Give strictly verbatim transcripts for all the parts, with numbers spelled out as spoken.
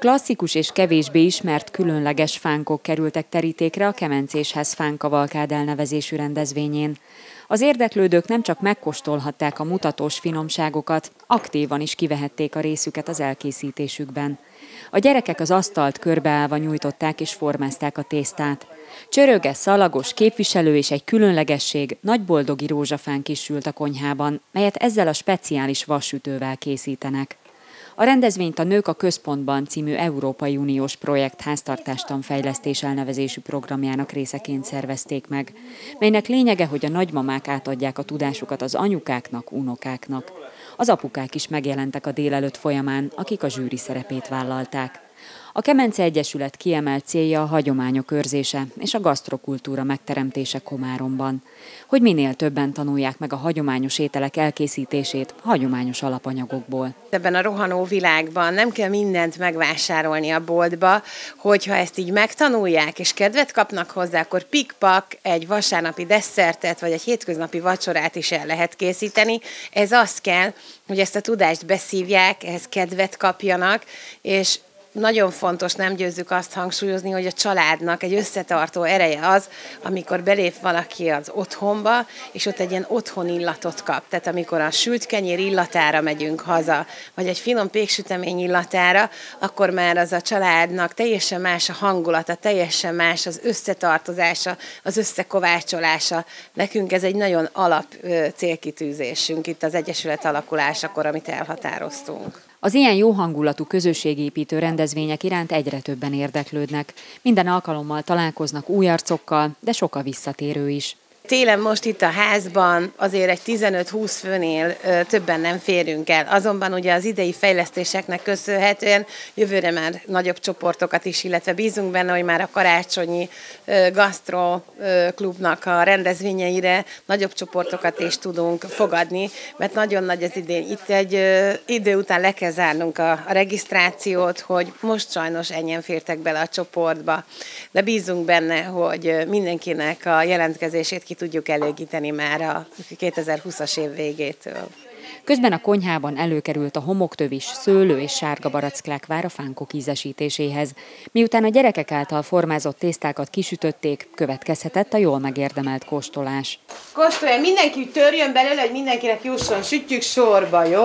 Klasszikus és kevésbé ismert különleges fánkok kerültek terítékre a Kemencésház fánkavalkád elnevezésű rendezvényén. Az érdeklődők nem csak megkóstolhatták a mutatós finomságokat, aktívan is kivehették a részüket az elkészítésükben. A gyerekek az asztalt körbeállva nyújtották és formázták a tésztát. Csöröge, szalagos, képviselő és egy különlegesség, nagyboldogi rózsafánk is sült a konyhában, melyet ezzel a speciális vassütővel készítenek. A rendezvényt a Nők a Központban című Európai Uniós projekt háztartástanfejlesztés elnevezésű programjának részeként szervezték meg, melynek lényege, hogy a nagymamák átadják a tudásukat az anyukáknak, unokáknak. Az apukák is megjelentek a délelőtt folyamán, akik a zsűri szerepét vállalták. A Kemence Egyesület kiemelt célja a hagyományok őrzése és a gasztrokultúra megteremtése Komáromban, hogy minél többen tanulják meg a hagyományos ételek elkészítését hagyományos alapanyagokból. Ebben a rohanó világban nem kell mindent megvásárolni a boltba, hogyha ezt így megtanulják és kedvet kapnak hozzá, akkor pikpak egy vasárnapi desszertet vagy egy hétköznapi vacsorát is el lehet készíteni. Ez az kell, hogy ezt a tudást beszívják, ehhez kedvet kapjanak, és nagyon fontos, nem győzzük azt hangsúlyozni, hogy a családnak egy összetartó ereje az, amikor belép valaki az otthonba, és ott egy ilyen otthon illatot kap. Tehát amikor a sült kenyér illatára megyünk haza, vagy egy finom péksütemény illatára, akkor már az a családnak teljesen más a hangulata, teljesen más az összetartozása, az összekovácsolása. Nekünk ez egy nagyon alap célkitűzésünk itt az Egyesület alakulásakor, amit elhatároztunk. Az ilyen jó hangulatú közösségépítő rendezvények iránt egyre többen érdeklődnek. Minden alkalommal találkoznak új arcokkal, de sok a visszatérő is. Télen most itt a házban azért egy tizenöt-húsz főnél ö, többen nem férünk el. Azonban ugye az idei fejlesztéseknek köszönhetően jövőre már nagyobb csoportokat is, illetve bízunk benne, hogy már a karácsonyi ö, gasztro ö, klubnak a rendezvényeire nagyobb csoportokat is tudunk fogadni, mert nagyon nagy az idén. Itt egy ö, idő után le kell zárnunk a, a regisztrációt, hogy most sajnos ennyien fértek bele a csoportba. De bízunk benne, hogy mindenkinek a jelentkezését ki tudjuk elégíteni már a kétezer-húszas év végétől. Közben a konyhában előkerült a homoktövis, szőlő és sárga baracklákvár a fánkok ízesítéséhez. Miután a gyerekek által formázott tésztákat kisütötték, következhetett a jól megérdemelt kóstolás. Kóstolja, mindenki törjön belőle, hogy mindenkinek jusson, sütjük sorba, jó?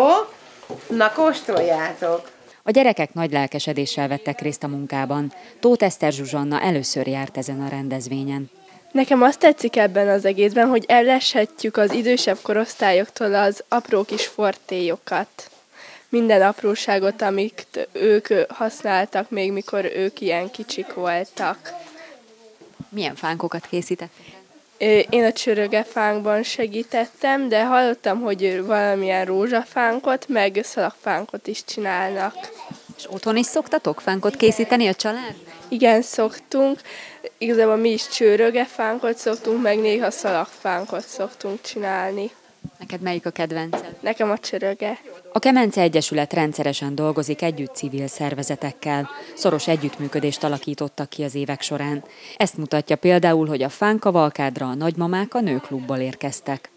Na, kóstoljátok! A gyerekek nagy lelkesedéssel vettek részt a munkában. Tóth Eszter Zsuzsanna először járt ezen a rendezvényen. Nekem azt tetszik ebben az egészben, hogy elleshetjük az idősebb korosztályoktól az apró kis fortélyokat. Minden apróságot, amit ők használtak, még mikor ők ilyen kicsik voltak. Milyen fánkokat készített? Én a csörögefánkban segítettem, de hallottam, hogy valamilyen rózsafánkot, meg szalagfánkot is csinálnak. És otthon is szoktatok fánkot készíteni a család? Igen, szoktunk. Igazából mi is csőrögefánkot szoktunk, meg néha szalagfánkot szoktunk csinálni. Neked melyik a kedvenced? Nekem a csöröge. A Kemence Egyesület rendszeresen dolgozik együtt civil szervezetekkel. Szoros együttműködést alakítottak ki az évek során. Ezt mutatja például, hogy a fánkavalkádra a nagymamák a nőklubból érkeztek.